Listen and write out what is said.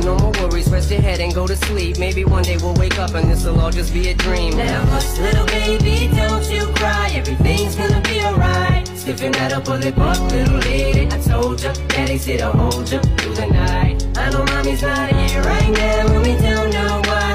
no more worries, rest your head and go to sleep. Maybe one day we'll wake up and this'll all just be a dream. Now hush, little baby, don't you cry, everything's gonna be alright. Stiffen that up, pull it up, little lady. I told ya, daddy said I'll hold ya through the night. I know mommy's not here right now,